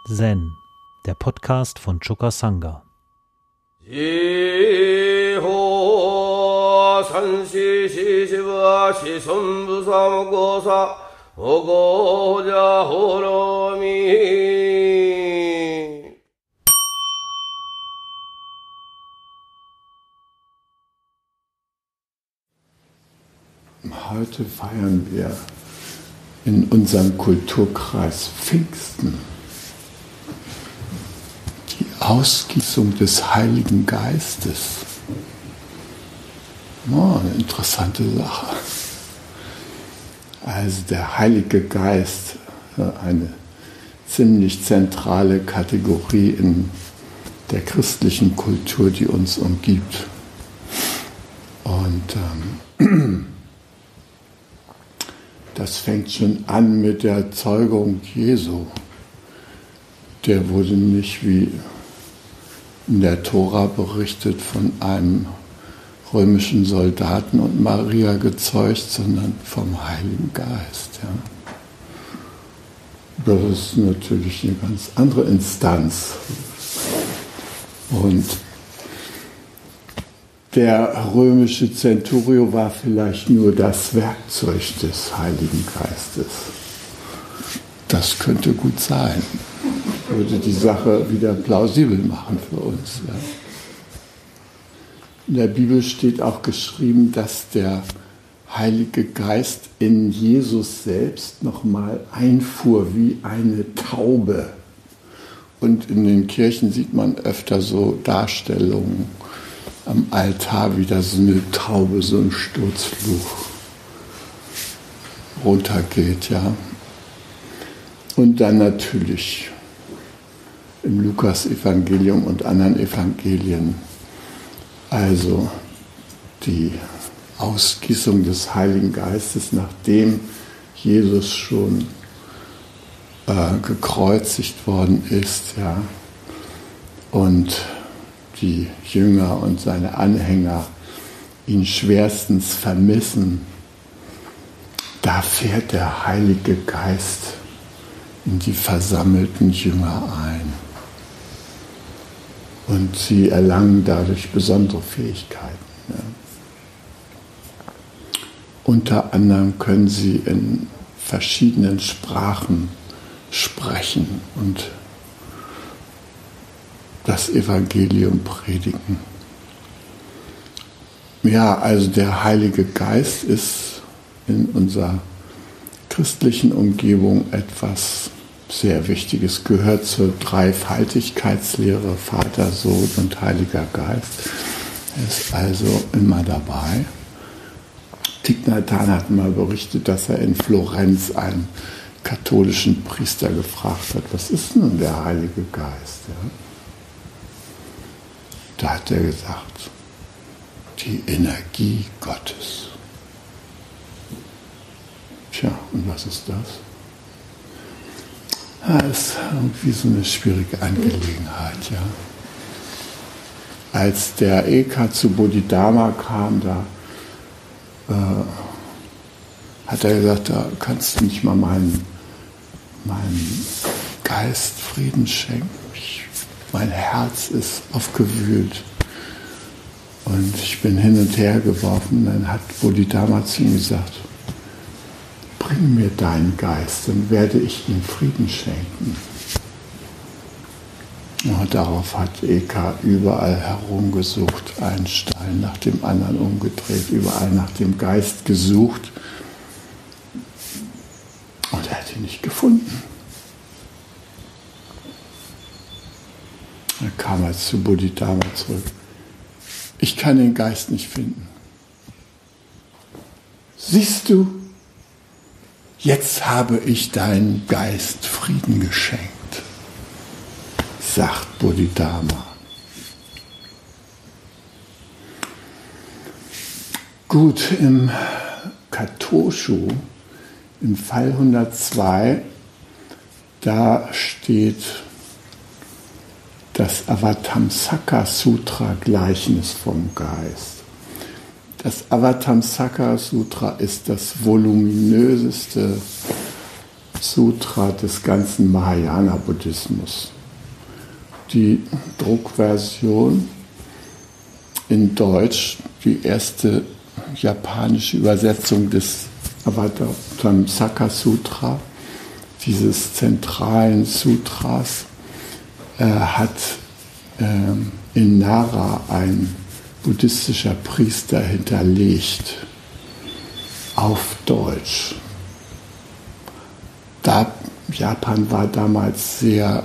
Zen, der Podcast von Choka Sangha. Heute feiern wir in unserem Kulturkreis Pfingsten. Die Ausgießung des Heiligen Geistes. Oh, eine interessante Sache. Also der Heilige Geist, eine ziemlich zentrale Kategorie in der christlichen Kultur, die uns umgibt. Und das fängt schon an mit der Zeugung Jesu. Der wurde nicht wie in der Tora berichtet von einem römischen Soldaten und Maria gezeugt, sondern vom Heiligen Geist. Ja. Das ist natürlich eine ganz andere Instanz. Und der römische Centurio war vielleicht nur das Werkzeug des Heiligen Geistes. Das könnte gut sein. Würde die Sache wieder plausibel machen für uns. Ja. In der Bibel steht auch geschrieben, dass der Heilige Geist in Jesus selbst nochmal einfuhr wie eine Taube. Und in den Kirchen sieht man öfter so Darstellungen am Altar, wie da so eine Taube, so ein Sturzfluch runtergeht, ja. Und dann natürlich im Lukas-Evangelium und anderen Evangelien, also die Ausgießung des Heiligen Geistes, nachdem Jesus schon gekreuzigt worden ist, ja, und die Jünger und seine Anhänger ihn schwerstens vermissen, da fährt der Heilige Geist in die versammelten Jünger ein. Und sie erlangen dadurch besondere Fähigkeiten. Ja. Unter anderem können sie in verschiedenen Sprachen sprechen und das Evangelium predigen. Ja, also der Heilige Geist ist in unserer christlichen Umgebung etwas sehr Wichtiges, gehört zur Dreifaltigkeitslehre, Vater, Sohn und Heiliger Geist. Er ist also immer dabei. Thich Nhat Hanh hat mal berichtet, dass er in Florenz einen katholischen Priester gefragt hat, was ist nun der Heilige Geist? Ja? Da hat er gesagt, die Energie Gottes. Tja, und was ist das? Ja, ist irgendwie so eine schwierige Angelegenheit, ja. Als der Eka zu Bodhidharma kam, da hat er gesagt, da kannst du nicht mal meinem Geist Frieden schenken. Mein Herz ist aufgewühlt und ich bin hin und her geworfen. Dann hat Bodhidharma zu ihm gesagt, bring mir deinen Geist, dann werde ich ihm Frieden schenken. Und darauf hat Eka überall herumgesucht, einen Stein nach dem anderen umgedreht, überall nach dem Geist gesucht. Und er hat ihn nicht gefunden. Dann kam er zu Bodhidharma zurück. Ich kann den Geist nicht finden. Siehst du, jetzt habe ich deinem Geist Frieden geschenkt, sagt Bodhidharma. Gut, im Katoshu, im Fall 102, da steht das Avatamsaka Sutra Gleichnis vom Geist. Das Avatamsaka Sutra ist das voluminöseste Sutra des ganzen Mahayana-Buddhismus. Die Druckversion in Deutsch, die erste japanische Übersetzung des Avatamsaka Sutra, dieses zentralen Sutras, hat in Nara ein buddhistischer Priester hinterlegt, auf Deutsch. Japan war damals sehr,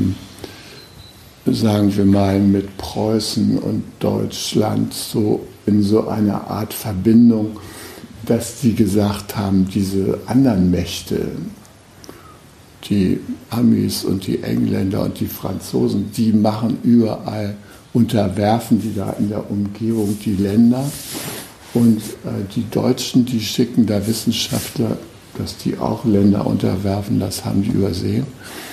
sagen wir mal, mit Preußen und Deutschland so in so einer Art Verbindung, dass sie gesagt haben, diese anderen Mächte, die Amis und die Engländer und die Franzosen, die machen überall, unterwerfen die da in der Umgebung die Länder. Und die Deutschen, die schicken da Wissenschaftler, dass die auch Länder unterwerfen, das haben die übersehen.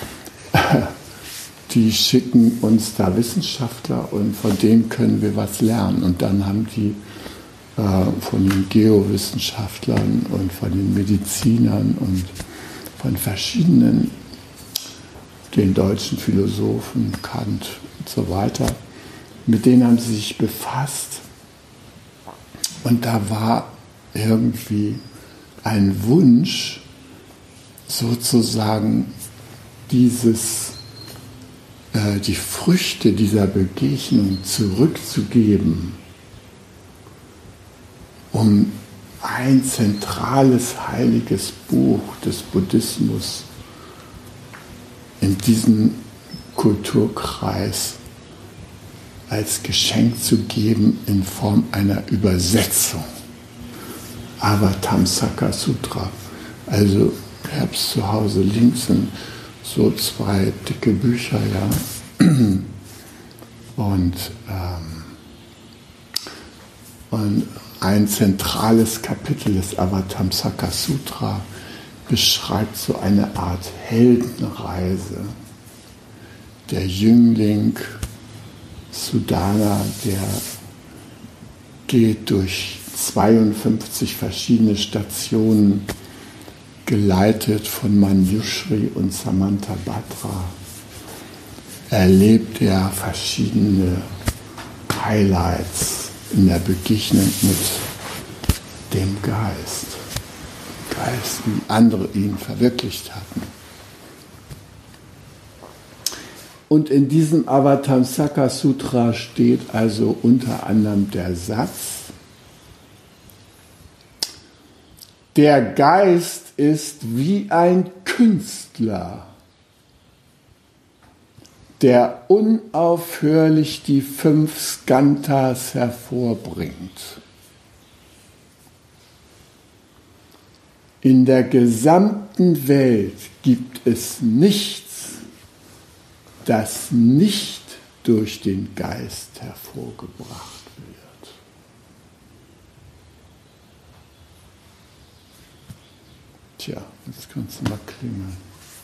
Die schicken uns da Wissenschaftler und von denen können wir was lernen. Und dann haben die von den Geowissenschaftlern und von den Medizinern und von verschiedenen, den deutschen Philosophen, Kant und so weiter, mit denen haben sie sich befasst. Und da war irgendwie ein Wunsch, sozusagen die Früchte dieser Begegnung zurückzugeben, um ein zentrales heiliges Buch des Buddhismus in diesem Kulturkreis als Geschenk zu geben in Form einer Übersetzung. Avatamsaka Sutra. Also ich habe es zu Hause links, sind so 2 dicke Bücher, ja. Und ein zentrales Kapitel des Avatamsaka Sutra beschreibt so eine Art Heldenreise. Der Jüngling Sudana, der geht durch 52 verschiedene Stationen, geleitet von Manjushri und Samantabhadra, erlebt er verschiedene Highlights in der Begegnung mit dem Geist, wie andere ihn verwirklicht hatten. Und in diesem Avatamsaka Sutra steht also unter anderem der Satz: Der Geist ist wie ein Künstler, der unaufhörlich die 5 Skandhas hervorbringt. In der gesamten Welt gibt es nichts, das nicht durch den Geist hervorgebracht wird. Tja, jetzt kannst du mal klingeln.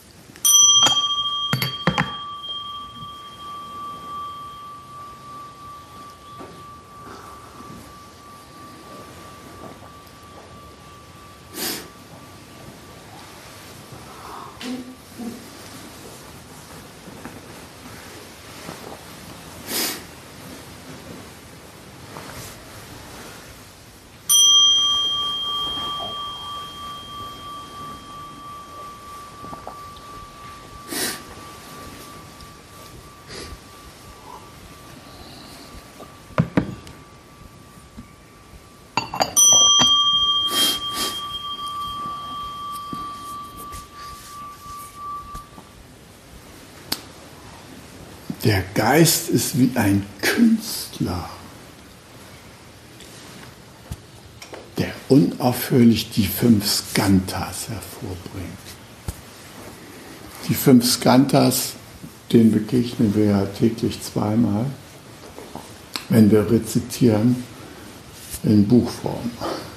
Der Geist ist wie ein Künstler, der unaufhörlich die 5 Skandhas hervorbringt. Die 5 Skandhas, denen begegnen wir ja täglich 2-mal, wenn wir rezitieren in Buchform.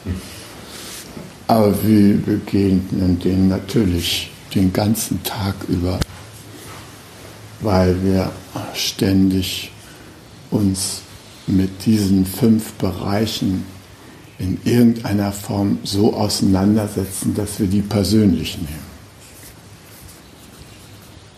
Aber wir begegnen denen natürlich den ganzen Tag über, weil wir ständig uns mit diesen 5 Bereichen in irgendeiner Form so auseinandersetzen, dass wir die persönlich nehmen.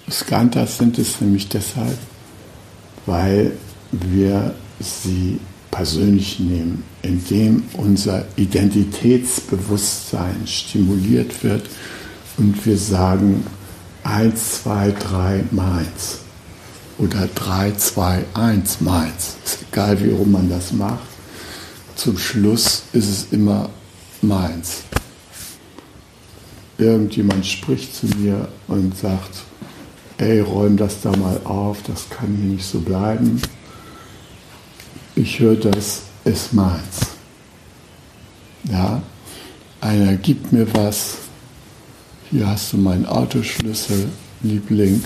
Skandhas sind es nämlich deshalb, weil wir sie persönlich nehmen, indem unser Identitätsbewusstsein stimuliert wird und wir sagen 1, 2, 3, meins oder 3, 2, 1, meins. Ist egal, wie rum man das macht. Zum Schluss ist es immer meins. Irgendjemand spricht zu mir und sagt, ey, räum das da mal auf, das kann hier nicht so bleiben. Ich höre, das ist meins. Ja, einer gibt mir was, hier hast du meinen Autoschlüssel, Liebling.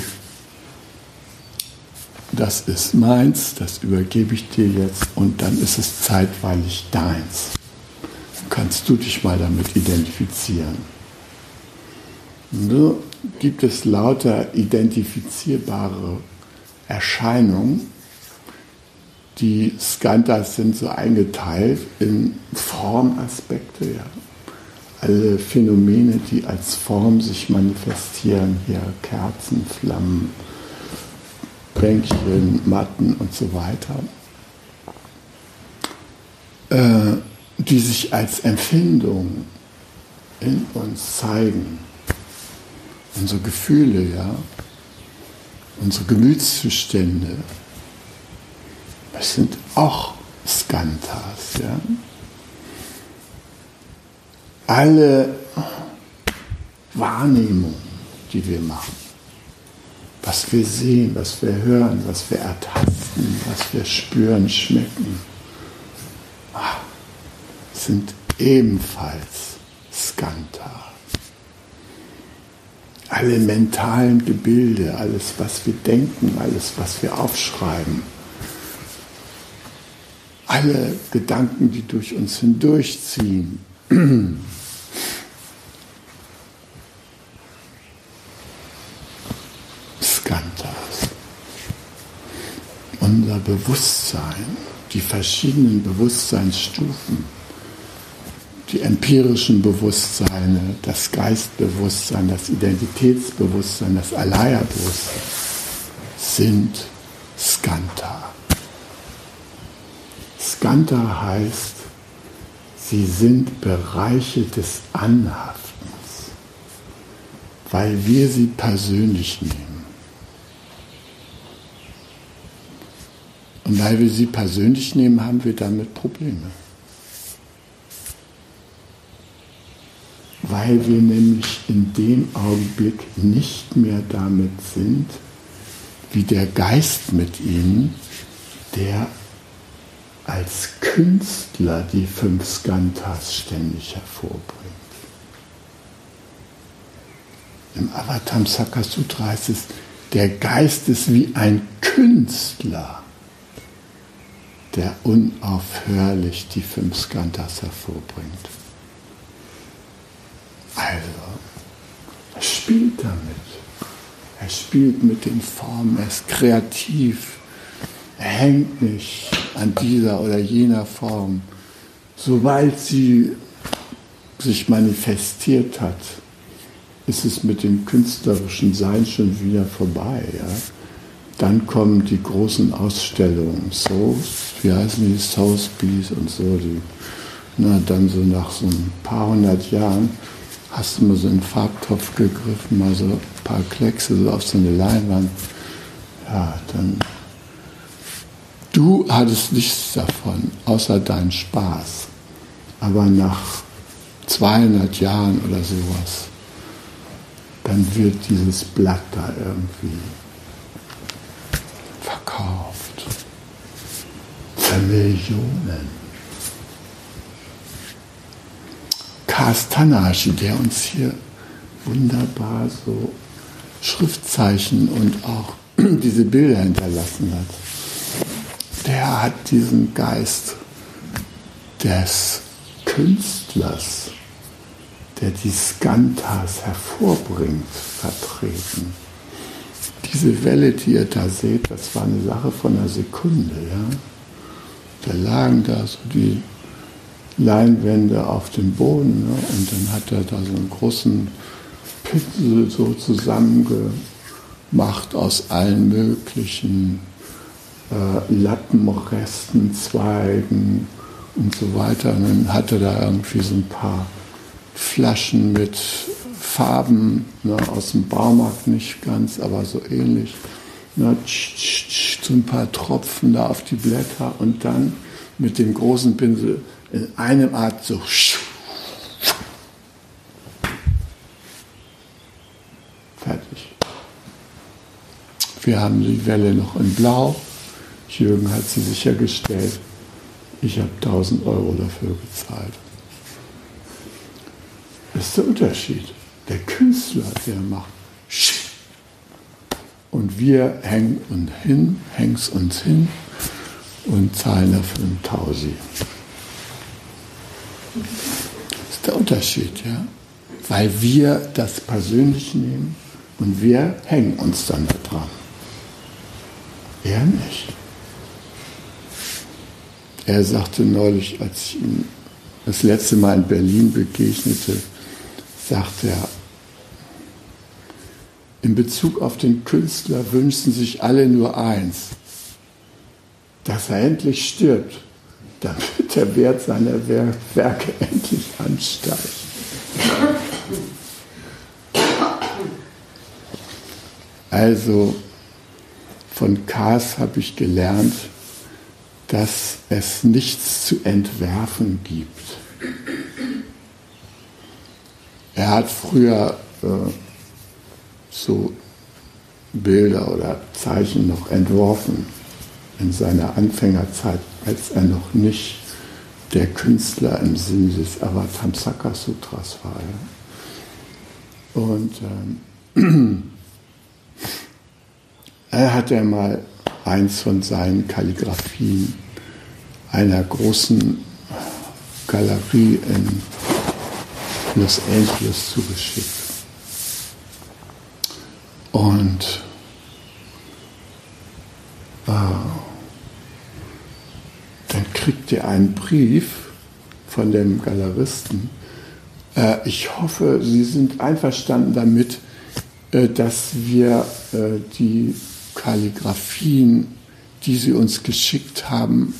Das ist meins, das übergebe ich dir jetzt und dann ist es zeitweilig deins. Kannst du dich mal damit identifizieren? So gibt es lauter identifizierbare Erscheinungen. Die Skandhas sind so eingeteilt in Formaspekte. Ja. Alle Phänomene, die als Form sich manifestieren, hier Kerzen, Flammen, Bänkchen, Matten und so weiter, die sich als Empfindung in uns zeigen. Unsere Gefühle, ja, unsere Gemütszustände, das sind auch Skandhas. Ja. Alle Wahrnehmungen, die wir machen, was wir sehen, was wir hören, was wir ertasten, was wir spüren, schmecken, sind ebenfalls Skandha. Alle mentalen Gebilde, alles, was wir denken, alles, was wir aufschreiben, alle Gedanken, die durch uns hindurchziehen, Skandhas. Unser Bewusstsein, die verschiedenen Bewusstseinsstufen, die empirischen Bewusstseine, das Geistbewusstsein, das Identitätsbewusstsein, das Alaya-Bewusstsein sind Skandha. Skandha heißt, sie sind Bereiche des Anhaftens, weil wir sie persönlich nehmen. Und weil wir sie persönlich nehmen, haben wir damit Probleme. Weil wir nämlich in dem Augenblick nicht mehr damit sind, wie der Geist mit ihnen, der als Künstler die 5 Skandhas ständig hervorbringt. Im Avatamsaka Sutra heißt es, der Geist ist wie ein Künstler, der unaufhörlich die 5 Skandhas hervorbringt. Also, er spielt damit. Er spielt mit den Formen, er ist kreativ. Er hängt nicht an dieser oder jener Form. Sobald sie sich manifestiert hat, ist es mit dem künstlerischen Sein schon wieder vorbei. Ja? Dann kommen die großen Ausstellungen, wie heißen die, Sotheby's und so. Dann so nach so ein paar 100 Jahren hast du mal so einen Farbtopf gegriffen, mal so ein paar Kleckse so auf so eine Leinwand. Ja, dann... Du hattest nichts davon, außer deinen Spaß. Aber nach 200 Jahren oder sowas, dann wird dieses Blatt da irgendwie verkauft. Für Millionen. Kastanashi, der uns hier wunderbar so Schriftzeichen und auch diese Bilder hinterlassen hat, der hat diesen Geist des Künstlers, der die Skandhas hervorbringt, vertreten. Diese Welle, die ihr da seht, das war eine Sache von einer Sekunde. Ja? Da lagen da so die Leinwände auf dem Boden, ne? Und dann hat er da so einen großen Pinsel so zusammengemalt macht aus allen möglichen Lappenresten, Zweigen und so weiter. Und dann hat er da irgendwie so ein paar Flaschen mit Farben, ne, aus dem Baumarkt nicht ganz, aber so ähnlich. Ne, so ein paar Tropfen da auf die Blätter und dann mit dem großen Pinsel in einem Art so. Fertig. Wir haben die Welle noch in Blau. Jürgen hat sie sichergestellt. Ich habe 1.000 Euro dafür gezahlt. Das ist der Unterschied. Der Künstler, der macht und wir hängen es uns hin und zahlen dafür einen Tausi. Das ist der Unterschied, ja? Weil wir das persönlich nehmen und wir hängen uns dann da dran. Er nicht. Er sagte neulich, als ich ihm das letzte Mal in Berlin begegnete, sagte er, in Bezug auf den Künstler wünschen sich alle nur eins, dass er endlich stirbt, damit der Wert seiner Werke endlich ansteigt. Also von Kaas habe ich gelernt, dass es nichts zu entwerfen gibt. Er hat früher so Bilder oder Zeichen noch entworfen in seiner Anfängerzeit, als er noch nicht der Künstler im Sinne des Avatamsaka Sutras war. Ja. Und er hat ja mal eins von seinen Kalligraphien einer großen Galerie in Los Angeles zugeschickt. Und dann kriegt er einen Brief von dem Galeristen. Ich hoffe, Sie sind einverstanden damit, dass wir die Kalligraphien, die Sie uns geschickt haben,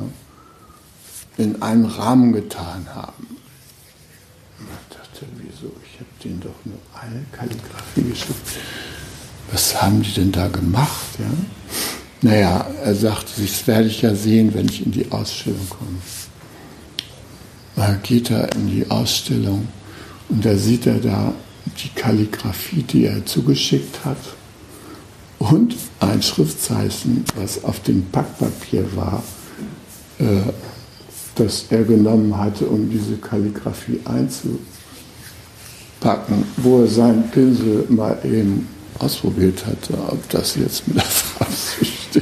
in einen Rahmen getan haben. Ich dachte, wieso? Ich habe denen doch nur eine Kalligraphie geschickt. Was haben die denn da gemacht? Ja? Naja, er sagte, das werde ich ja sehen, wenn ich in die Ausstellung komme. Da geht er in die Ausstellung und da sieht er da die Kalligraphie, die er zugeschickt hat und ein Schriftzeichen, was auf dem Packpapier war, das er genommen hatte, um diese Kalligraphie einzupacken, wo er seinen Pinsel mal eben ausprobiert hatte, ob das jetzt mit der Farbe so steht.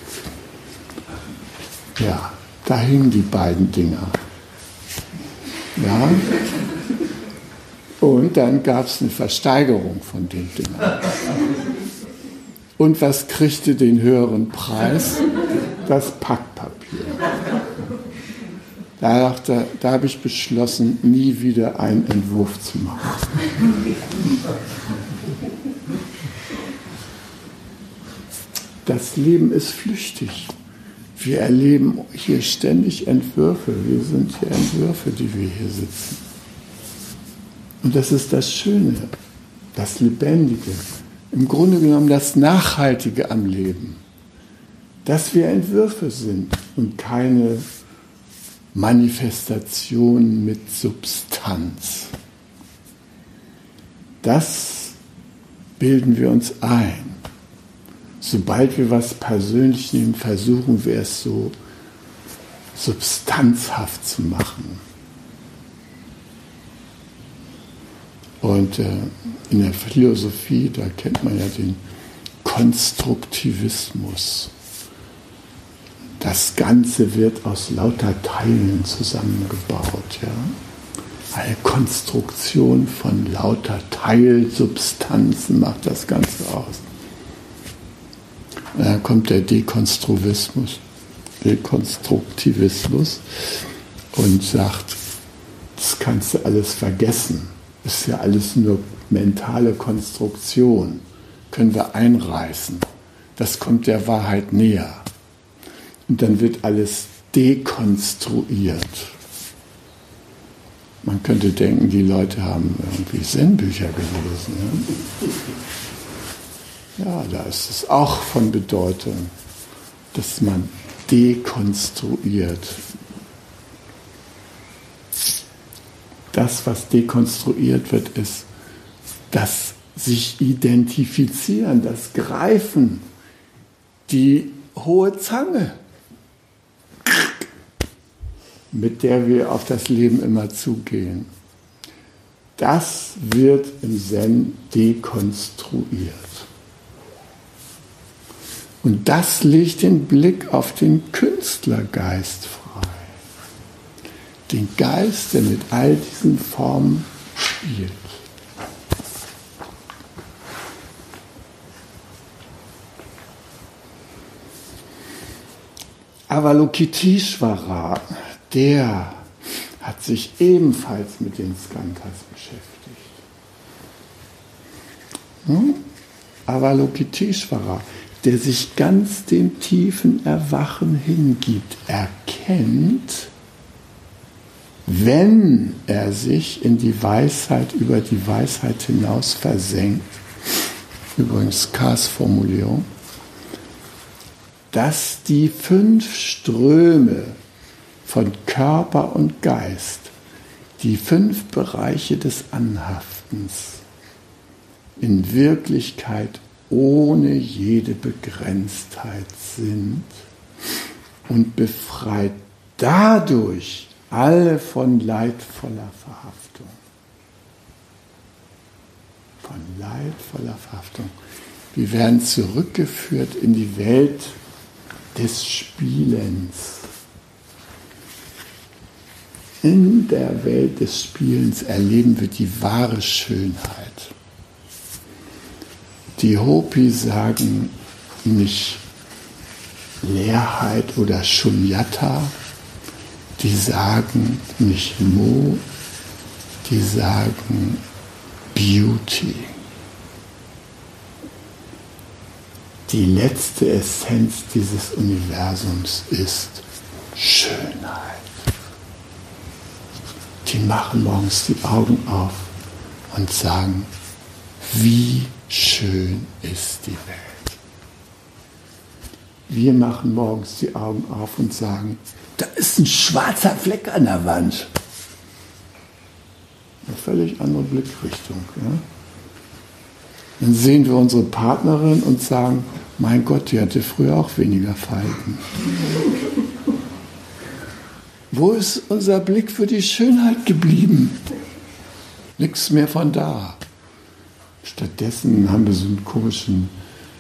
Ja, da hingen die beiden Dinger. Ja. Und dann gab es eine Versteigerung von den Dingern. Und was kriegte den höheren Preis? Das Packpapier. Da habe ich beschlossen, nie wieder einen Entwurf zu machen. Das Leben ist flüchtig. Wir erleben hier ständig Entwürfe. Wir sind hier Entwürfe, die wir hier sitzen. Und das ist das Schöne, das Lebendige, im Grunde genommen das Nachhaltige am Leben. Dass wir Entwürfe sind und keine Manifestation mit Substanz. Das bilden wir uns ein. Sobald wir was persönlich nehmen, versuchen wir es so substanzhaft zu machen. Und in der Philosophie, da kennt man ja den Konstruktivismus. Das Ganze wird aus lauter Teilen zusammengebaut. Ja? Eine Konstruktion von lauter Teilsubstanzen macht das Ganze aus. Dann kommt der Dekonstruktivismus und sagt, das kannst du alles vergessen. Das ist ja alles nur mentale Konstruktion. können wir einreißen. Das kommt der Wahrheit näher. Und dann wird alles dekonstruiert. Man könnte denken, die Leute haben irgendwie Zen-Bücher gelesen. Ja, da ist es auch von Bedeutung, dass man dekonstruiert. Das, was dekonstruiert wird, ist das sich identifizieren, das Greifen, die hohe Zange, mit der wir auf das Leben immer zugehen. Das wird im Zen dekonstruiert. Und das legt den Blick auf den Künstlergeist frei. Den Geist, der mit all diesen Formen spielt. Avalokiteshvara, der hat sich ebenfalls mit den Skandhas beschäftigt. Avalokiteshvara, der sich ganz dem tiefen Erwachen hingibt, erkennt, wenn er sich in die Weisheit, über die Weisheit hinaus versenkt, übrigens K's Formulierung, dass die 5 Ströme von Körper und Geist, die 5 Bereiche des Anhaftens, in Wirklichkeit ohne jede Begrenztheit sind und befreit dadurch alle von leidvoller Verhaftung. Von leidvoller Verhaftung. Wir werden zurückgeführt in die Welt des Spielens. In der Welt des Spielens erleben wir die wahre Schönheit. Die Hopi sagen nicht Leerheit oder Shunyata, die sagen nicht Mo, die sagen Beauty. Die letzte Essenz dieses Universums ist Schönheit. Die machen morgens die Augen auf und sagen, wie schön ist die Welt. Wir machen morgens die Augen auf und sagen, da ist ein schwarzer Fleck an der Wand. Eine völlig andere Blickrichtung. Ja? Dann sehen wir unsere Partnerin und sagen, mein Gott, die hatte früher auch weniger Falten. Wo ist unser Blick für die Schönheit geblieben? Nichts mehr von da. Stattdessen haben wir so einen komischen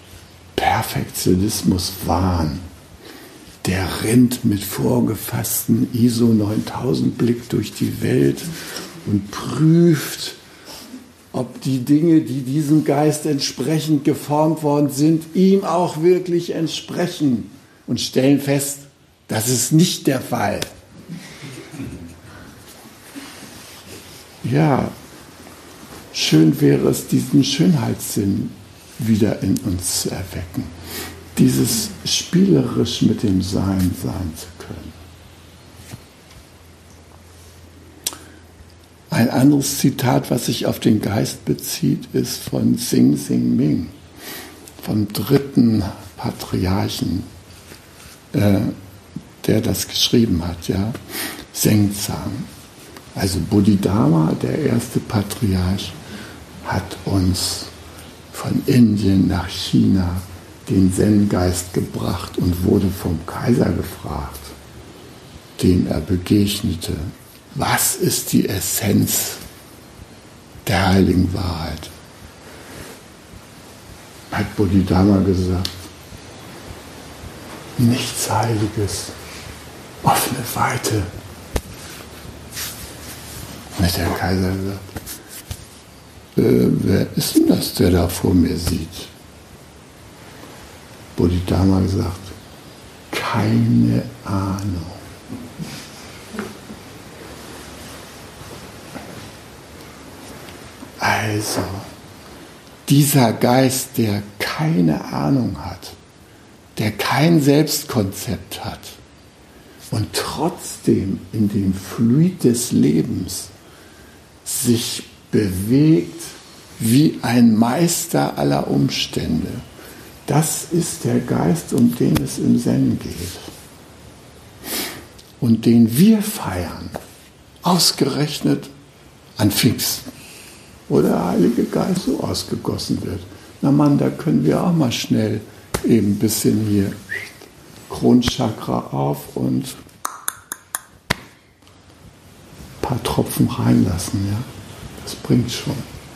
Perfektionismus-Wahn. Der rennt mit vorgefassten ISO 9000 Blick durch die Welt und prüft, ob die Dinge, die diesem Geist entsprechend geformt worden sind, ihm auch wirklich entsprechen und stellen fest, das ist nicht der Fall. Ja, schön wäre es, diesen Schönheitssinn wieder in uns zu erwecken. Dieses spielerisch mit dem Sein sein zu können. Ein anderes Zitat, was sich auf den Geist bezieht, ist von Sing Sing Ming, vom 3. Patriarchen, der das geschrieben hat, ja, Sengzang. Also Bodhidharma, der erste Patriarch, hat uns von Indien nach China den Zen-Geist gebracht und wurde vom Kaiser gefragt, dem er begegnete, was ist die Essenz der heiligen Wahrheit? Hat Bodhidharma gesagt, nichts Heiliges, offene Weite. Und hat der Kaiser gesagt, wer ist denn das, der da vor mir sieht? Bodhidharma gesagt, keine Ahnung. Also, Dieser Geist, der keine Ahnung hat, der kein Selbstkonzept hat und trotzdem in dem Fluid des Lebens sich bewegt wie ein Meister aller Umstände. Das ist der Geist, um den es im Zen geht. Und den wir feiern, ausgerechnet an Pfingsten, wo der Heilige Geist so ausgegossen wird. Na Mann, da können wir auch mal schnell eben ein bisschen hier Kronchakra auf und ein paar Tropfen reinlassen. Ja? Das bringt schon.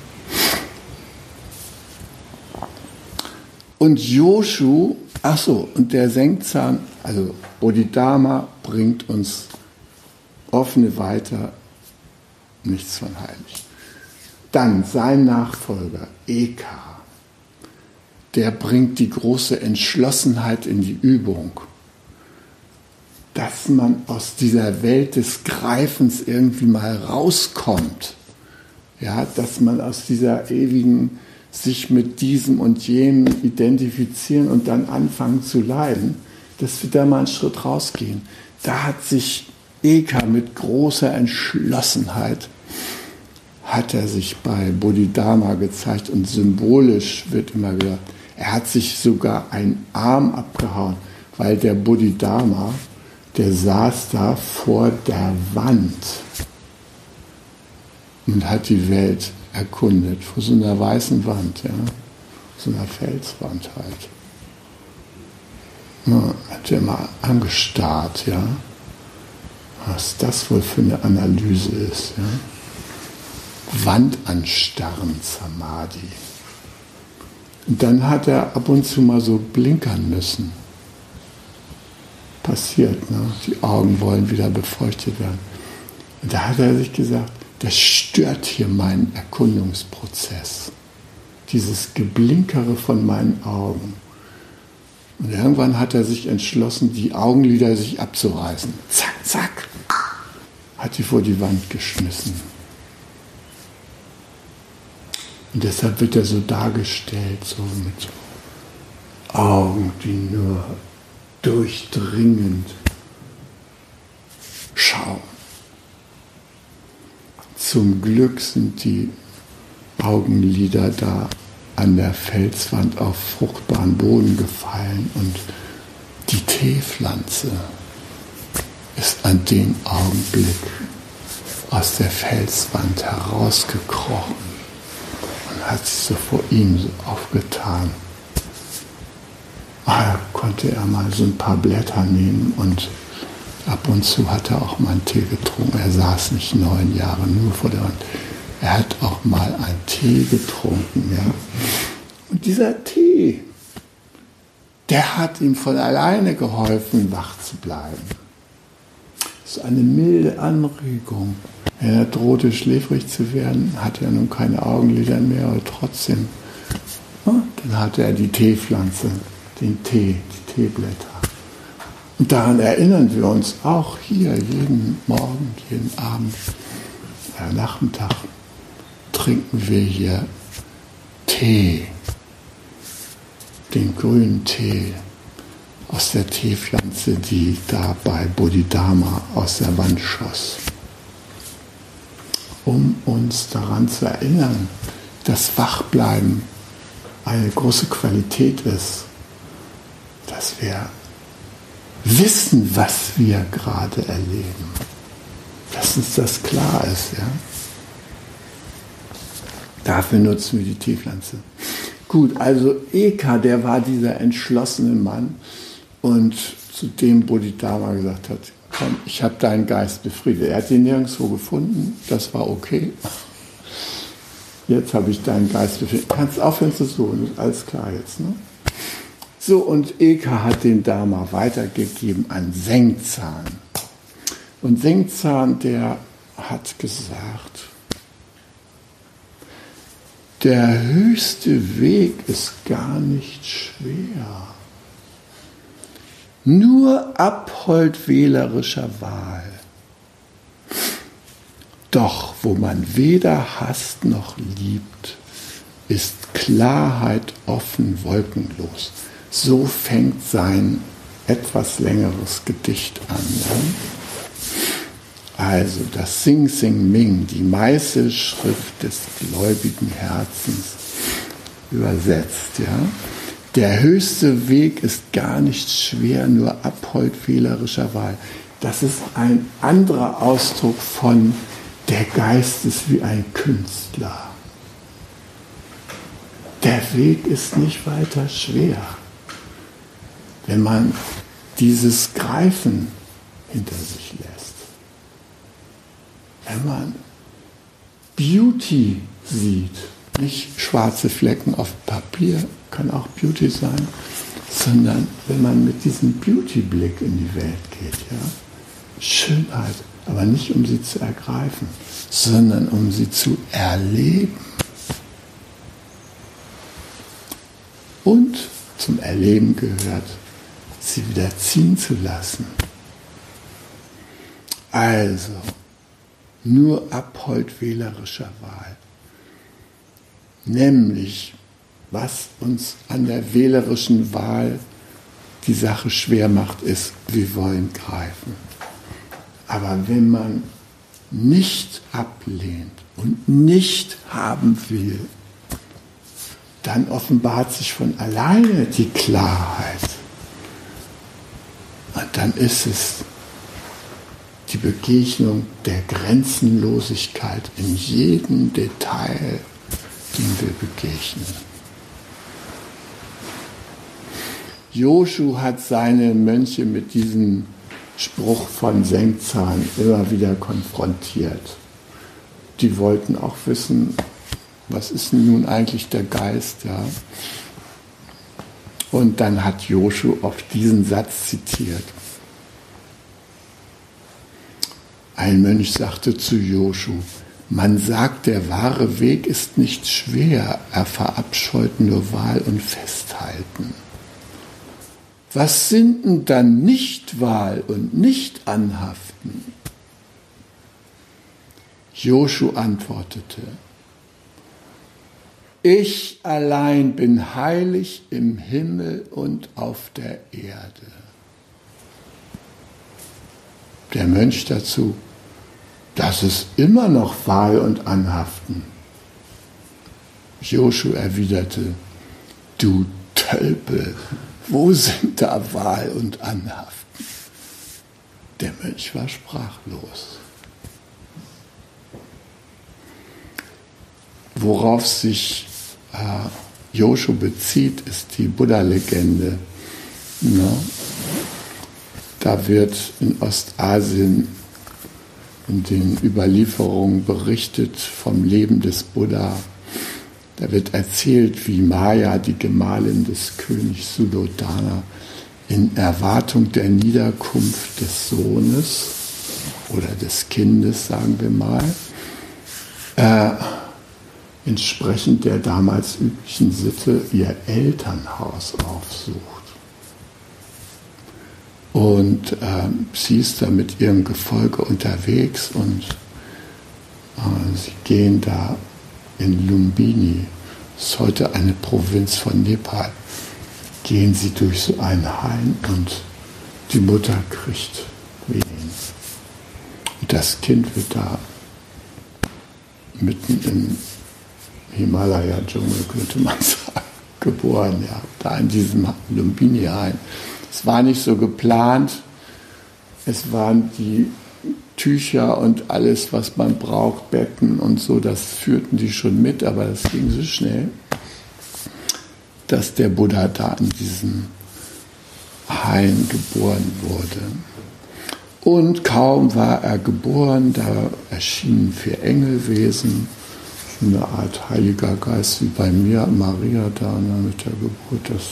Und Joshu, und der Senkzahn, also Bodhidharma bringt uns offene weiter, nichts von heilig. Dann sein Nachfolger, Eka, der bringt die große Entschlossenheit in die Übung, dass man aus dieser Welt des Greifens irgendwie mal rauskommt, ja, dass man aus dieser ewigen sich mit diesem und jenem identifizieren und dann anfangen zu leiden, dass wir da mal einen Schritt rausgehen. Da hat sich Eka mit großer Entschlossenheit, hat er sich bei Bodhidharma gezeigt und symbolisch wird immer gesagt, er hat sich sogar einen Arm abgehauen, weil der Bodhidharma, der saß da vor der Wand und hat die Welt erkundet, vor so einer weißen Wand, ja, so einer Felswand halt. Ja, hat er mal angestarrt, ja, was das wohl für eine Analyse ist, ja. Wand anstarren, Samadhi. Und dann hat er ab und zu mal so blinkern müssen. Passiert, ne? Die Augen wollen wieder befeuchtet werden. Und da hat er sich gesagt, das stört hier meinen Erkundungsprozess. Dieses Geblinkere von meinen Augen. Und irgendwann hat er sich entschlossen, die Augenlider sich abzureißen. Zack, zack. Hat die vor die Wand geschmissen. Und deshalb wird er so dargestellt, so mit Augen, die nur durchdringend schauen. Zum Glück sind die Augenlider da an der Felswand auf fruchtbaren Boden gefallen und die Teepflanze ist an dem Augenblick aus der Felswand herausgekrochen und hat sich so vor ihm so aufgetan. Da konnte er mal so ein paar Blätter nehmen und ab und zu hat er auch mal einen Tee getrunken. Er saß nicht 9 Jahre nur vor der Wand. Er hat auch mal einen Tee getrunken. Ja? Und dieser Tee, der hat ihm von alleine geholfen, wach zu bleiben. Das ist eine milde Anregung. Wenn er drohte, schläfrig zu werden, hatte er nun keine Augenlider mehr, aber trotzdem. Ja, dann hatte er die Teepflanze, den Tee, die Teeblätter. Und daran erinnern wir uns auch hier jeden Morgen, jeden Abend, Nachmittag trinken wir hier Tee, den grünen Tee aus der Teepflanze, die da bei Bodhidharma aus der Wand schoss. Um uns daran zu erinnern, dass Wachbleiben eine große Qualität ist, dass wir wissen, was wir gerade erleben, dass uns das klar ist. Ja? Dafür nutzen wir die Teepflanze. Gut, also Eka, der war dieser entschlossene Mann und zu dem Bodhidharma gesagt hat, komm, ich habe deinen Geist befriedet. Er hat ihn nirgendwo gefunden, das war okay. Jetzt habe ich deinen Geist befriedet. Kannst aufhören zu suchen, ist alles klar jetzt. Ne? So, und Eka hat den Dharma weitergegeben an Senkzahn. Und Senkzahn, der hat gesagt, der höchste Weg ist gar nicht schwer. Nur Abhold wählerischer Wahl. Doch wo man weder hasst noch liebt, ist Klarheit offen, wolkenlos. So fängt sein etwas längeres Gedicht an. Ja? Also das Sing Sing Ming, die Meißelschrift des gläubigen Herzens, übersetzt. Ja? Der höchste Weg ist gar nicht schwer, nur Abhold wählerischer Wahl. Das ist ein anderer Ausdruck von der Geist ist wie ein Künstler. Der Weg ist nicht weiter schwer, wenn man dieses Greifen hinter sich lässt. Wenn man Beauty sieht, nicht schwarze Flecken auf Papier, kann auch Beauty sein, sondern wenn man mit diesem Beauty-Blick in die Welt geht, ja, Schönheit, aber nicht um sie zu ergreifen, sondern um sie zu erleben. Und zum Erleben gehört, sie wieder ziehen zu lassen. Also, nur Abhold wählerischer Wahl. Nämlich, was uns an der wählerischen Wahl die Sache schwer macht, ist, wir wollen greifen. Aber wenn man nicht ablehnt und nicht haben will, dann offenbart sich von alleine die Klarheit. Und dann ist es die Begegnung der Grenzenlosigkeit in jedem Detail, dem wir begegnen. Joshu hat seine Mönche mit diesem Spruch von Sengzahn immer wieder konfrontiert. Die wollten auch wissen, was ist denn nun eigentlich der Geist? Ja? Und dann hat Joshu oft diesen Satz zitiert. Ein Mönch sagte zu Joshu, man sagt, der wahre Weg ist nicht schwer, er verabscheut nur Wahl und Festhalten. Was sind denn dann Nichtwahl und Nicht-Anhaften? Joshu antwortete, ich allein bin heilig im Himmel und auf der Erde. Der Mönch dazu, das ist immer noch Wahl und Anhaften. Joshu erwiderte, du Tölpel, wo sind da Wahl und Anhaften? Der Mönch war sprachlos. Worauf sich Joshu bezieht, ist die Buddha-Legende. Ja. Da wird in Ostasien in den Überlieferungen berichtet vom Leben des Buddha. Da wird erzählt, wie Maya, die Gemahlin des Königs Suddhodana, in Erwartung der Niederkunft des Sohnes oder des Kindes, sagen wir mal, entsprechend der damals üblichen Sitte ihr Elternhaus aufsucht. Und sie ist da mit ihrem Gefolge unterwegs und sie gehen da in Lumbini, das ist heute eine Provinz von Nepal, gehen sie durch so einen Hain und die Mutter kriegt Wehen. Und das Kind wird da mitten im Himalaya-Dschungel, könnte man sagen, geboren, ja, da in diesem Lumbini-Hain. Es war nicht so geplant, es waren die Tücher und alles, was man braucht, Betten und so, das führten die schon mit, aber das ging so schnell, dass der Buddha da in diesem Hain geboren wurde. Und kaum war er geboren, da erschienen 4 Engelwesen, eine Art Heiliger Geist wie bei mir, Maria da mit der Geburt, das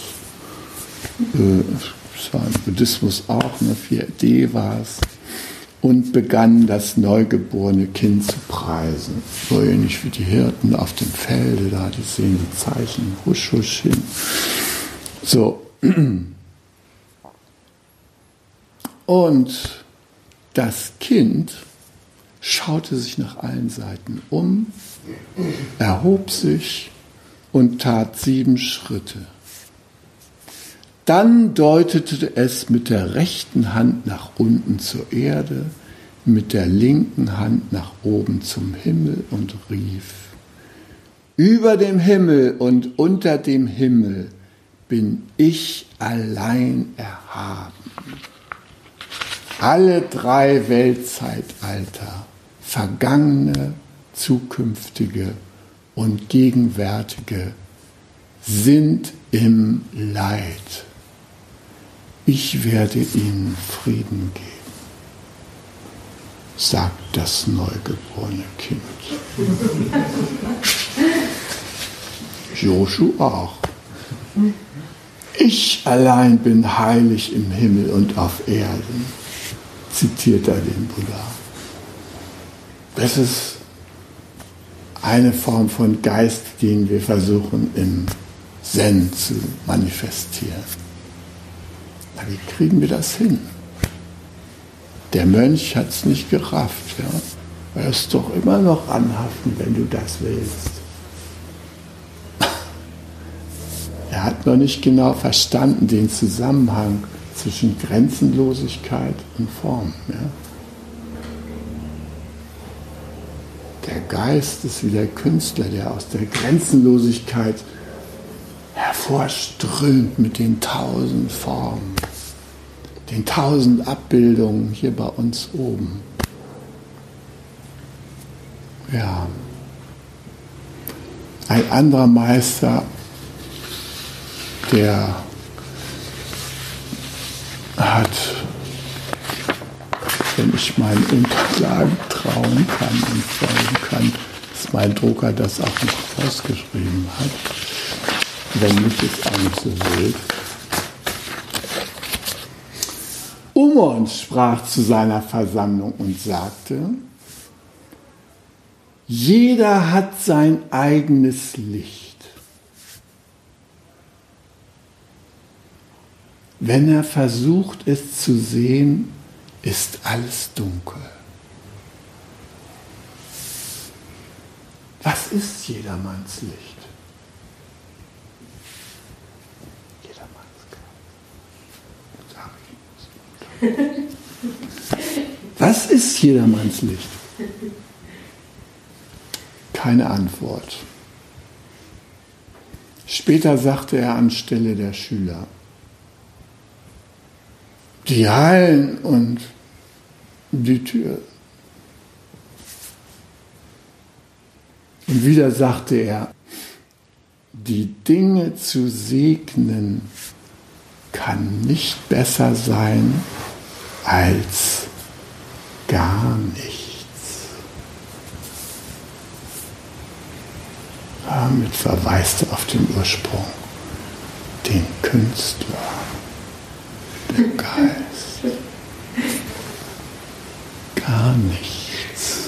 war im Buddhismus auch, 4D war es, und begann das neugeborene Kind zu preisen. So ähnlich wie die Hirten auf dem Felde, da, die sehen die Zeichen, husch, husch hin. So. Und das Kind schaute sich nach allen Seiten um, erhob sich und tat 7 Schritte. Dann deutete es mit der rechten Hand nach unten zur Erde, mit der linken Hand nach oben zum Himmel und rief: Über dem Himmel und unter dem Himmel bin ich allein erhaben. Alle 3 Weltzeitalter, vergangene, zukünftige und gegenwärtige, sind im Leid. Ich werde ihnen Frieden geben, sagt das neugeborene Kind. Joshu auch. Ich allein bin heilig im Himmel und auf Erden, zitiert er den Buddha. Das ist eine Form von Geist, den wir versuchen im Zen zu manifestieren. Na, wie kriegen wir das hin? Der Mönch hat es nicht gerafft. Ja? Er ist doch immer noch anhaften, wenn du das willst. Er hat noch nicht genau verstanden den Zusammenhang zwischen Grenzenlosigkeit und Form. Ja? Der Geist ist wie der Künstler, der aus der Grenzenlosigkeit hervorströmt mit den 1000 Formen, den 1000 Abbildungen hier bei uns oben. Ja. Ein anderer Meister, der hat, wenn ich meinen Unterlagen trauen kann und folgen kann, dass mein Drucker das auch noch ausgeschrieben hat. Wenn nicht, ist auch nicht so wild. Umon sprach zu seiner Versammlung und sagte: Jeder hat sein eigenes Licht. Wenn er versucht, es zu sehen, ist alles dunkel. Was ist jedermanns Licht? Was ist jedermanns Licht? Keine Antwort. Später sagte er anstelle der Schüler: Die Hallen und die Tür. Und wieder sagte er: Die Dinge zu segnen kann nicht besser sein als gar nichts. Damit verweist er auf den Ursprung, den Künstler, den Geist. Gar nichts.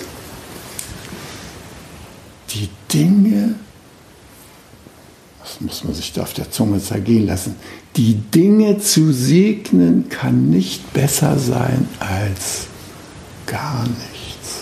Die Dinge, das muss man sich da auf der Zunge zergehen lassen, die Dinge zu segnen kann nicht besser sein als gar nichts.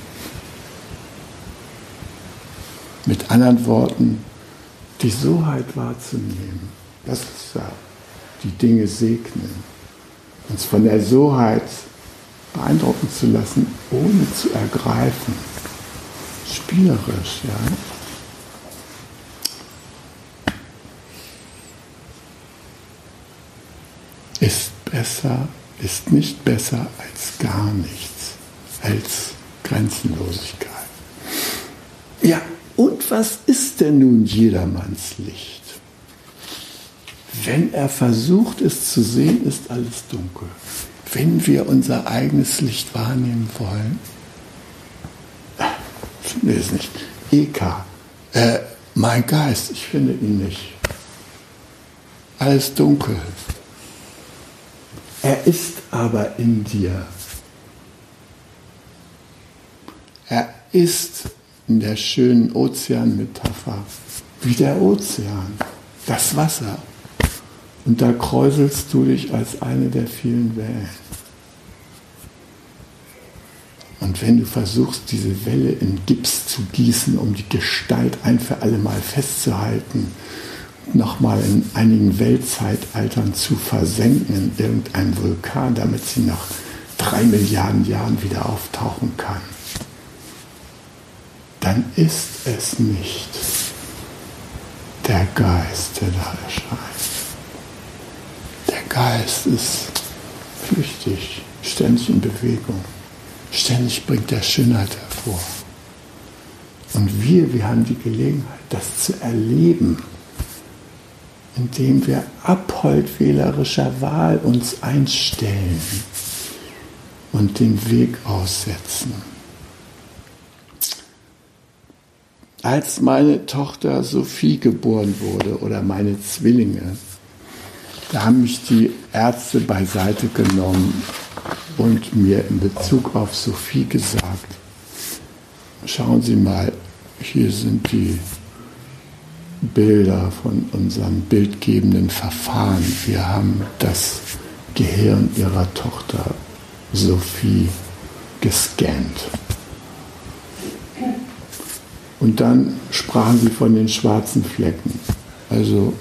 Mit anderen Worten, die Soheit wahrzunehmen, das ist ja die Dinge segnen. Uns von der Soheit beeindrucken zu lassen, ohne zu ergreifen. Spielerisch, ja. Ist nicht besser als gar nichts, als Grenzenlosigkeit. Ja, und was ist denn nun jedermanns Licht? Wenn er versucht, es zu sehen, ist alles dunkel. Wenn wir unser eigenes Licht wahrnehmen wollen, finde ich es nicht. Eka, mein Geist, ich finde ihn nicht. Alles dunkel. Er ist aber in dir. Er ist in der schönen Ozeanmetapher wie der Ozean, das Wasser. Und da kräuselst du dich als eine der vielen Wellen. Und Und wenn du versuchst, diese Welle in Gips zu gießen, um die Gestalt ein für alle Mal festzuhalten, nochmal in einigen Weltzeitaltern zu versenken in irgendeinem Vulkan, damit sie nach 3 Milliarden Jahren wieder auftauchen kann, dann ist es nicht der Geist, der da erscheint. Der Geist ist flüchtig, ständig in Bewegung, ständig bringt er Schönheit hervor. Und wir haben die Gelegenheit, das zu erleben, indem wir abholdwählerischer Wahl uns einstellen und den Weg aussetzen. Als meine Tochter Sophie geboren wurde oder meine Zwillinge, da haben mich die Ärzte beiseite genommen und mir in Bezug auf Sophie gesagt, schauen Sie mal, hier sind die Bilder von unserem bildgebenden Verfahren. Wir haben das Gehirn Ihrer Tochter Sophie gescannt. Und dann sprachen sie von den schwarzen Flecken. Also,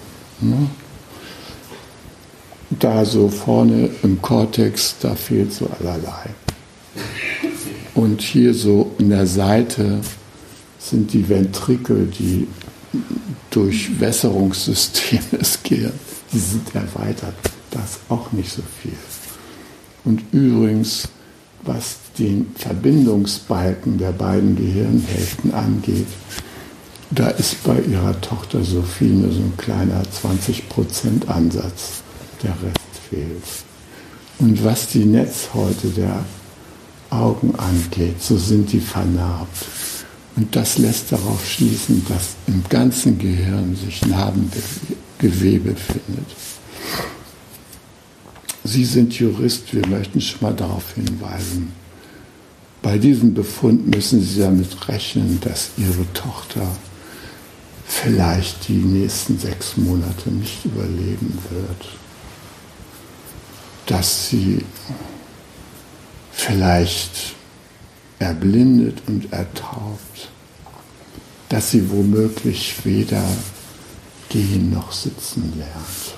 da so vorne im Kortex, da fehlt so allerlei. Und hier so in der Seite sind die Ventrikel, die Durchwässerungssysteme des Gehirns, die sind erweitert. Das ist auch nicht so viel. Und übrigens, was den Verbindungsbalken der beiden Gehirnhälften angeht, da ist bei ihrer Tochter Sophie nur so ein kleiner 20% Ansatz. Der Rest fehlt. Und was die Netzhäute der Augen angeht, so sind die vernarbt. Und das lässt darauf schließen, dass im ganzen Gehirn sich Narbengewebe findet. Sie sind Jurist, wir möchten schon mal darauf hinweisen. Bei diesem Befund müssen Sie damit rechnen, dass Ihre Tochter vielleicht die nächsten 6 Monate nicht überleben wird. Dass sie vielleicht erblindet und ertaubt, dass sie womöglich weder gehen noch sitzen lernt.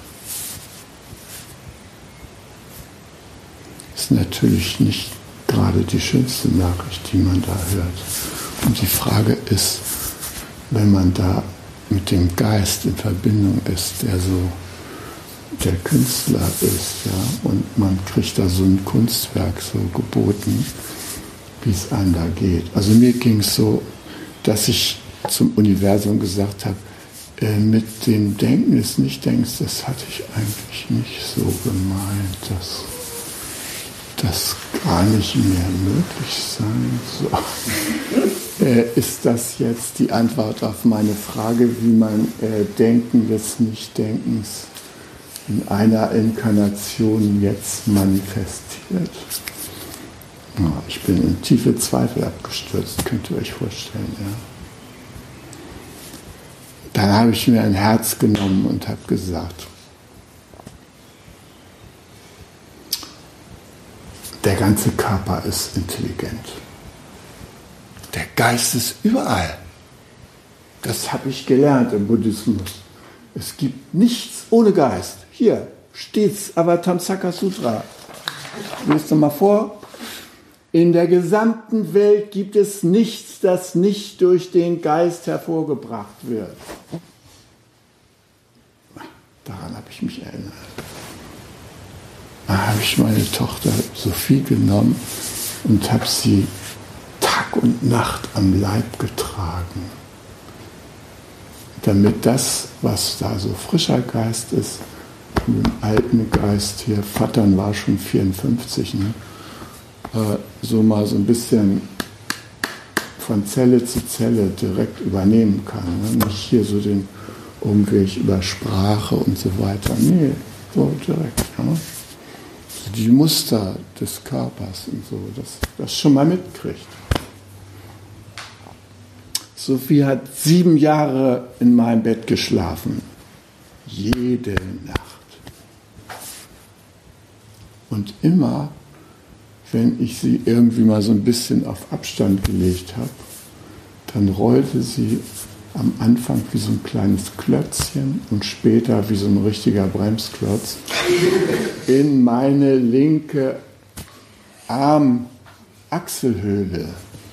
Ist natürlich nicht gerade die schönste Nachricht, die man da hört. Und die Frage ist, wenn man da mit dem Geist in Verbindung ist, der so der Künstler ist, ja, und man kriegt da so ein Kunstwerk so geboten, wie es einem da geht. Also mir ging es so, dass ich zum Universum gesagt habe, mit dem Denken des Nichtdenkens, das hatte ich eigentlich nicht so gemeint, dass das gar nicht mehr möglich sein soll. Ist das jetzt die Antwort auf meine Frage, wie man Denken des Nichtdenkens in einer Inkarnation jetzt manifestiert? Ja, ich bin in tiefe Zweifel abgestürzt, könnt ihr euch vorstellen. Ja. Dann habe ich mir ein Herz genommen und habe gesagt, der ganze Körper ist intelligent. Der Geist ist überall. Das habe ich gelernt im Buddhismus. Es gibt nichts ohne Geist. Hier steht's, Avatamsaka Sutra. Ich lese mal vor. In der gesamten Welt gibt es nichts, das nicht durch den Geist hervorgebracht wird. Daran habe ich mich erinnert. Da habe ich meine Tochter Sophie genommen und habe sie Tag und Nacht am Leib getragen, damit das, was da so frischer Geist ist, mit dem alten Geist hier, Vatern war schon 54, ne? So mal so ein bisschen von Zelle zu Zelle direkt übernehmen kann. Ne? Nicht hier so den Umweg über Sprache und so weiter. Nee, so direkt. Ja? Also die Muster des Körpers und so, das schon mal mitkriegt. Sophie hat 7 Jahre in meinem Bett geschlafen. Jede Nacht. Und immer, wenn ich sie irgendwie mal so ein bisschen auf Abstand gelegt habe, dann rollte sie am Anfang wie so ein kleines Klötzchen und später wie so ein richtiger Bremsklotz in meine linke Armachselhöhle.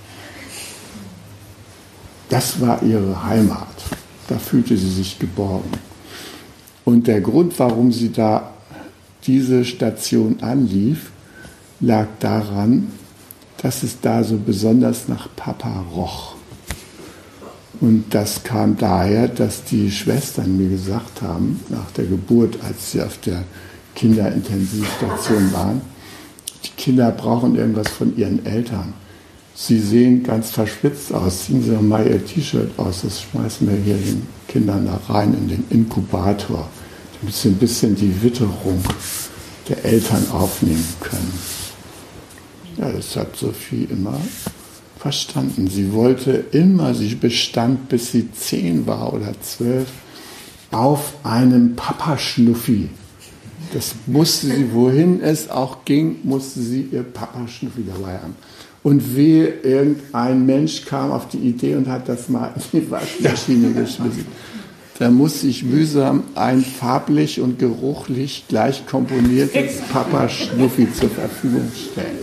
Das war ihre Heimat. Da fühlte sie sich geborgen. Und der Grund, warum sie da diese Station anlief, lag daran, dass es da so besonders nach Papa roch. Und das kam daher, dass die Schwestern mir gesagt haben, nach der Geburt, als sie auf der Kinderintensivstation waren, die Kinder brauchen irgendwas von ihren Eltern. Sie sehen ganz verschwitzt aus, ziehen Sie doch mal Ihr T-Shirt aus, das schmeißen wir hier den Kindern da rein in den Inkubator, damit sie ein bisschen die Witterung der Eltern aufnehmen können. Ja, das hat Sophie immer verstanden. Sie wollte immer, sie bestand, bis sie 10 war oder 12, auf einem Papa-Schnuffi. Das musste sie, wohin es auch ging, musste sie ihr Papa-Schnuffi dabei haben. Und wehe, irgendein Mensch kam auf die Idee und hat das mal in die Waschmaschine geschmissen. Da musste ich mühsam ein farblich und geruchlich gleich komponiertes Papa-Schnuffi zur Verfügung stellen.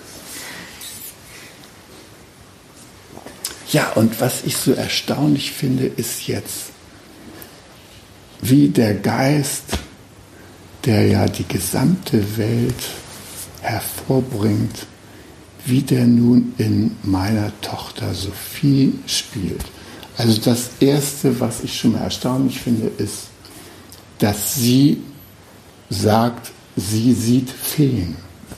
Ja, und was ich so erstaunlich finde, ist jetzt, wie der Geist, der ja die gesamte Welt hervorbringt, wie der nun in meiner Tochter Sophie spielt. Also das Erste, was ich schon mal erstaunlich finde, ist, dass sie sagt, sie sieht Feen.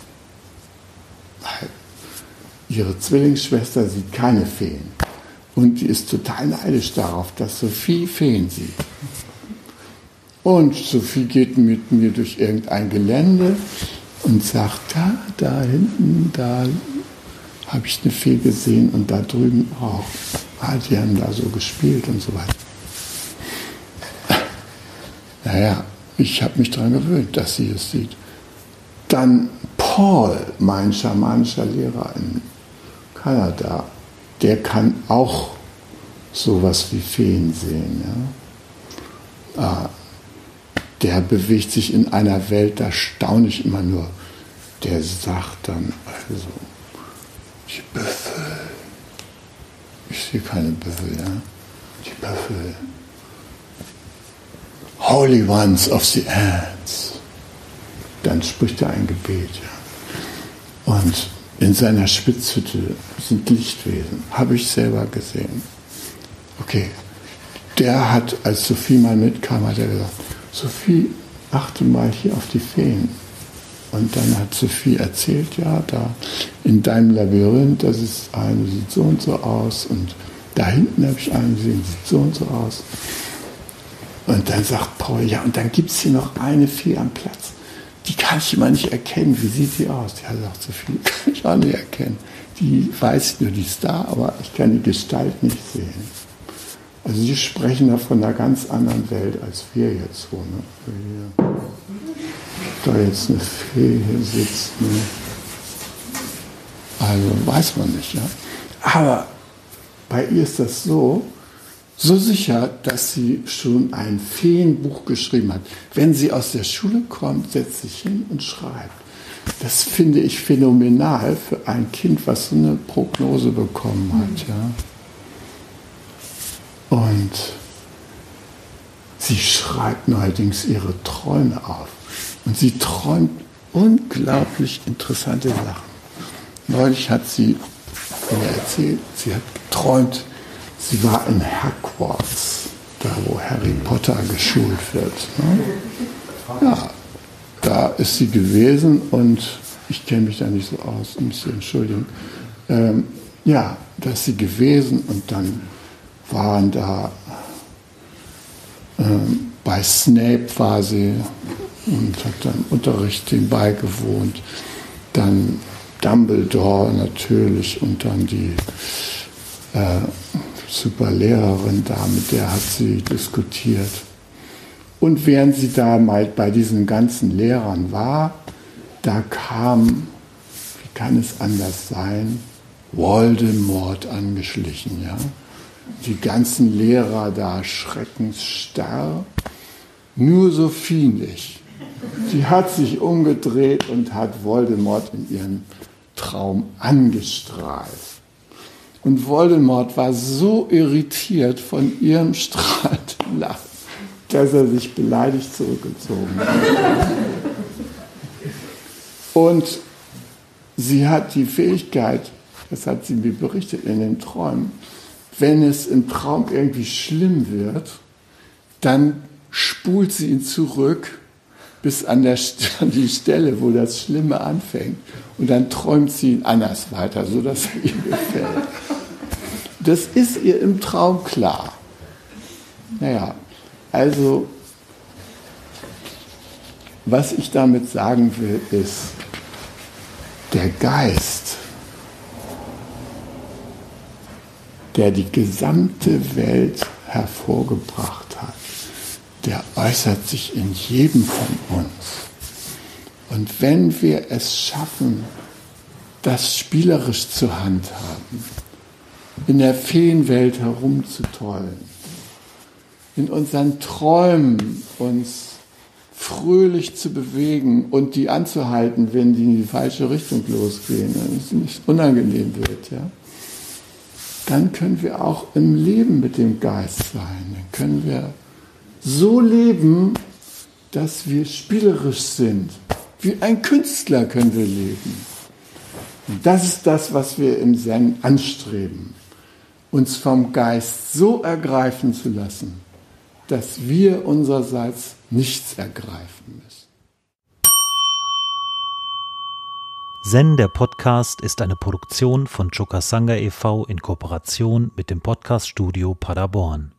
Weil ihre Zwillingsschwester sieht keine Feen. Und die ist total neidisch darauf, dass Sophie Feen sieht. Und Sophie geht mit mir durch irgendein Gelände und sagt, da hinten, da habe ich eine Fee gesehen und da drüben auch. Die haben da so gespielt und so weiter. Naja, ich habe mich daran gewöhnt, dass sie es sieht. Dann Paul, mein schamanischer Lehrer in Kanada, der kann auch sowas wie Feen sehen. Ja? Der bewegt sich in einer Welt, da staune ich immer nur. Der sagt dann, also, die Büffel. Ich sehe keine Büffel, ja. Die Büffel. Holy Ones of the Ants. Dann spricht er ein Gebet, ja. Und in seiner Spitzhütte sind Lichtwesen. Habe ich selber gesehen. Okay. Der hat, als Sophie mal mitkam, hat er gesagt, Sophie, achte mal hier auf die Feen. Und dann hat Sophie erzählt, ja, da in deinem Labyrinth, das ist eine, sieht so und so aus. Und da hinten habe ich eine gesehen, sieht so und so aus. Und dann sagt Paul, ja, und dann gibt es hier noch eine Fee am Platz. Die kann ich immer nicht erkennen. Wie sieht die aus? Ja, sagt Sophie, kann ich auch nicht erkennen. Die weiß ich nur, die ist da, aber ich kann die Gestalt nicht sehen. Also die sprechen da von einer ganz anderen Welt, als wir jetzt so. Ne? Da jetzt eine Fee hier sitzt. Ne? Also weiß man nicht. Ja? Aber bei ihr ist das so sicher, dass sie schon ein Feenbuch geschrieben hat. Wenn sie aus der Schule kommt, setzt sich hin und schreibt. Das finde ich phänomenal für ein Kind, was so eine Prognose bekommen hat. Ja? Und sie schreibt neuerdings ihre Träume auf. Und sie träumt unglaublich interessante Sachen. Neulich hat sie mir erzählt, sie hat geträumt, sie war in Hogwarts, da wo Harry Potter geschult wird. Ne? Ja, da ist sie gewesen und ich kenne mich da nicht so aus, muss Sie entschuldigen. Ja, da ist sie gewesen und dann waren da, bei Snape war sie und hat dann Unterricht dem beigewohnt. Dann Dumbledore natürlich und dann die Superlehrerin da, mit der hat sie diskutiert. Und während sie da mal bei diesen ganzen Lehrern war, da kam, wie kann es anders sein, Voldemort angeschlichen, ja. Die ganzen Lehrer da schreckensstarr, nur Sophie nicht. Die hat sich umgedreht und hat Voldemort in ihren Traum angestrahlt. Und Voldemort war so irritiert von ihrem strahlenden Lachen, dass er sich beleidigt zurückgezogen hat. Und sie hat die Fähigkeit, das hat sie mir berichtet in den Träumen, wenn es im Traum irgendwie schlimm wird, dann spult sie ihn zurück bis an die Stelle, wo das Schlimme anfängt. Und dann träumt sie ihn anders weiter, sodass er ihr gefällt. Das ist ihr im Traum klar. Naja, also, was ich damit sagen will, ist, der Geist, der die gesamte Welt hervorgebracht hat, der äußert sich in jedem von uns. Und wenn wir es schaffen, das spielerisch zu handhaben, in der Feenwelt herumzutollen, in unseren Träumen uns fröhlich zu bewegen und die anzuhalten, wenn die in die falsche Richtung losgehen, wenn es nicht unangenehm wird, ja, dann können wir auch im Leben mit dem Geist sein. Dann können wir so leben, dass wir spielerisch sind. Wie ein Künstler können wir leben. Und das ist das, was wir im Zen anstreben. Uns vom Geist so ergreifen zu lassen, dass wir unsererseits nichts ergreifen müssen. Zen, der Podcast, ist eine Produktion von Chokasanga e.V. in Kooperation mit dem Podcast-Studio Paderborn.